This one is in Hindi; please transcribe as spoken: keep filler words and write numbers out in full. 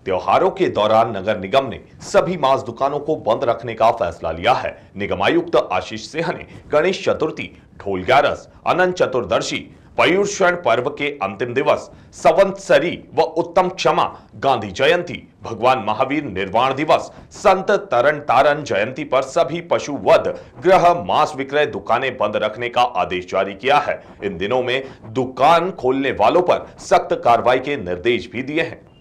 त्योहारों के दौरान नगर निगम ने सभी मांस दुकानों को बंद रखने का फैसला लिया है। निगम आयुक्त आशीष सिंह ने गणेश चतुर्थी, ढोल ग्यारस, अनंत चतुर्दशी, पर्युषण पर्व के अंतिम दिवस, संवत्सरी व उत्तम क्षमा, गांधी जयंती, भगवान महावीर निर्वाण दिवस, संत तरन तारन जयंती पर सभी पशु वध, गृह, मांस विक्रय दुकानें बंद रखने का आदेश जारी किया है। इन दिनों में दुकान खोलने वालों पर सख्त कार्रवाई के निर्देश भी दिए हैं।